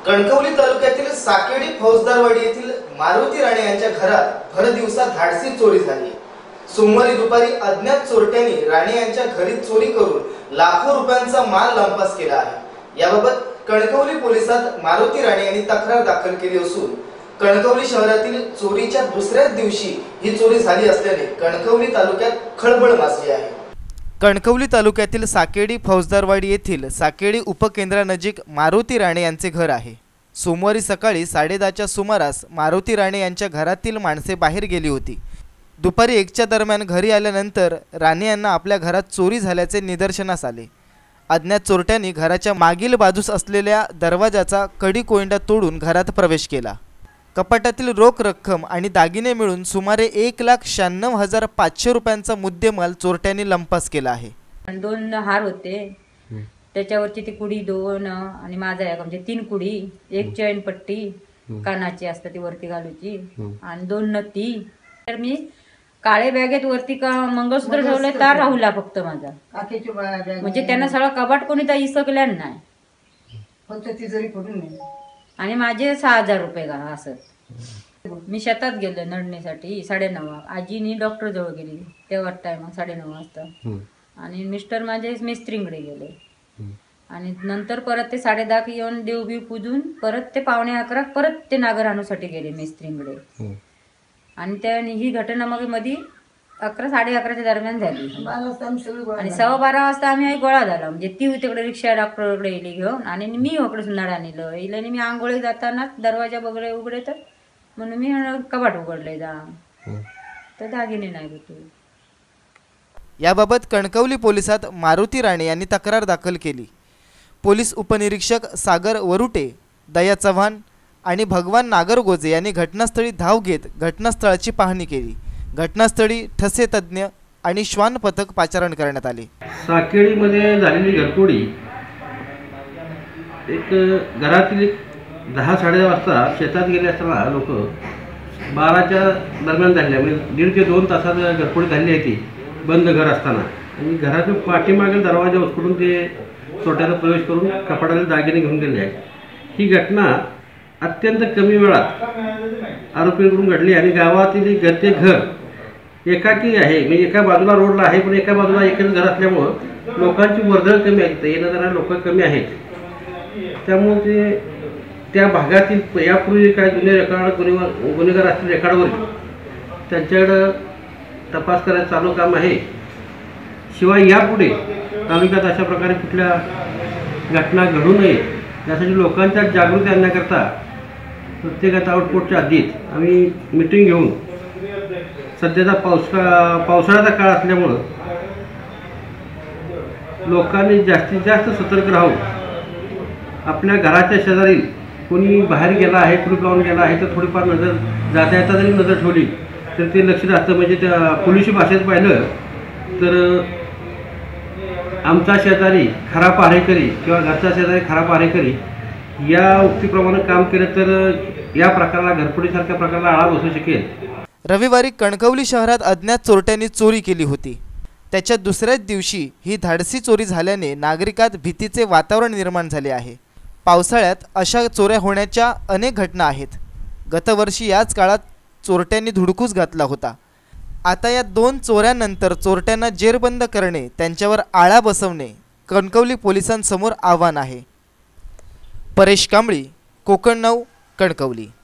कणकवली तालुक्यातील साकेडी फौजदारवाडी येथील मारुती राणे यांच्या घरात भर दिवसा धाडसी चोरी झाली। सोमवारी दुपारी अज्ञात चोरट्यांनी राणे यांच्या घरी चोरी करून लाखो रुपयांचा माल लंपास केला आहे। याबाबत कणकवली पोलिसात मारुती राणे यांनी तक्रार दाखल केली असून कणकवली शहरातील चोरीच्या दुसऱ्याच दिवशी ही चोरी झाली असल्याने कणकवली तालुक्यात खळबळ माजली आहे। कणकवली तालुक्यातील साकेडी फौजदारवाडी येथील साकेडी उपकेंद्रानजीक मारुती राणे यांचे घर आहे। सोमवारी सकाळी 10:30च्या सुमारास मारुती राणे यांच्या घरातील माणसे बाहेर गेली होती। दुपारी 1च्या दरम्यान घरी आल्यानंतर राणे यांना आपल्या घरात चोरी झाल्याचे निदर्शनास आले। अज्ञात चोरट्यांनी घराच्या मागील बाजूस असलेल्या दरवाजाचा कडी कोयंडा तोडून घरात प्रवेश केला। कपाटातील रोख रक्कम आणि दागिने मिळून सुमारे 1,96,500 रुपयांचा मुद्देमाल चोरट्यांनी लंपास केला आहे। 2 हार होते, त्याच्यावरची ती कुडी 2 आणि माझा एक म्हणजे 3 कुडी, 1 चैन पट्टी कानाची असते ती वरती घालूची आणि 2 नथी। तर मी काळे बॅगेत वरती का मंगळसूत्र ठेवलंय तर राहुला फक्त माझा म्हणजे त्यांना सगळं कपाट कोणी तर इसकल्या नाही, फक्त तिजोरी पडून नाही आणि माझे 6,000 रुपये का असं। मी शेतात गेले नडणीसाठी 9:30 आजीनी डॉक्टर जवळ गेली तेव्हा टाइम 9:30 वाजता आणि मिस्टर माझे मिस्त्रींकडे गेले आणि नंतर परत ते 10:30 येऊन देवबीव पूजून परत ते 11:15 परत ते नागर आणूसाठी गेले मिस्त्रींकडे आणि त्याने ही घटना मग मध्ये 11 साडे11च्या दरम्यान झाली आणि 12:15 वाजता आम्ही गोळा झाला म्हणजे ती तिकडे रिक्षा डॉक्टरकडे गेली घेऊन आणि मी इकडे सुंदर नेलं इल्याने मी आंघोळी जाताना दरवाजा बघले उघडे तर म्हणून मी कपाट उघडले जा तर दागिने नाही होते। याबाबत कणकवली पोलिसात मारुती राणे यांनी तक्रार दाखल केली। पोलीस उपनिरीक्षक सागर वरुटे, दया चव्हाण आणि भगवान नागरगोजे यांनी घटनास्थळी धाव घेत घटनास्थळाची पाहणी केली। घटनास्थळी ठसे तज्ञ आणि श्वान पथक पाचारण करण्यात आले। साकेडीमध्ये झालेली घरफोडी एक घरातील 10-10:30 वाजता शेतात गेले असताना लोक 12च्या दरम्यान झाल्या म्हणजे 1.5 ते 2 तासात घरफोडी झाली आहे ती बंद घर असताना आणि घराच्या पाठीमागील दरवाजा उचलून ते चोरट्याला प्रवेश करून कपाटाला दागिने घेऊन गेले आहेत। ही घटना अत्यंत कमी वेळात आरोपीकडून घडली आणि गावातील ते घर एकाकी आहे म्हणजे एका बाजूला रोडला आहे पण एका बाजूला एकच घर असल्यामुळं लोकांची वर्दळ कमी आहे, येणं जाणारे लोक कमी आहेत। त्यामुळे ते त्या भागातील यापूर्वी काय गुन्हेगार असतील रेकॉर्डवर त्यांच्याकडं तपास करायचं चालू काम आहे। शिवाय यापुढे तालुक्यात अशा प्रकारे कुठल्या घटना घडू नये यासाठी लोकांच्या जागृती आणण्याकरता प्रत्येकाचा आउटपोर्टच्या आधीच आम्ही मीटिंग घेऊन सध्याचा पावसाळ्याचा काळ असल्यामुळं लोकांनी जास्तीत जास्त सतर्क राहून आपल्या घराच्या शेजारी कोणी बाहेर गेला आहे कुलूप लावून गेला आहे तर थोडीफार नजर जाता येता जरी नजर ठेवली तर ते लक्ष राहतं। म्हणजे त्या पोलिसी भाषेत पाहिलं तर आमचा शेजारी खरा पहारेकरी किंवा घरचा शेजारी खरा पहारेकरी या उक्तीप्रमाणे काम केलं तर या प्रकाराला घरफोडीसारख्या प्रकाराला आळा बसू शकेल। रविवारी कणकवली शहरात अज्ञात चोरट्यांनी चोरी केली होती। त्याच्या दुसऱ्याच दिवशी ही धाडसी चोरी झाल्याने नागरिकात भीतीचे वातावरण निर्माण झाले आहे। पावसाळ्यात अशा चोऱ्या होण्याच्या अनेक घटना आहेत। गतवर्षी याच काळात चोरट्यांनी धुडकूस घातला होता। आता या 2 चोऱ्यांनंतर चोरट्यांना जेरबंद करणे, त्यांच्यावर आळा बसवणे कणकवली पोलिसांसमोर आव्हान आहे। परेश कांबळी, कोकण 9, कणकवली।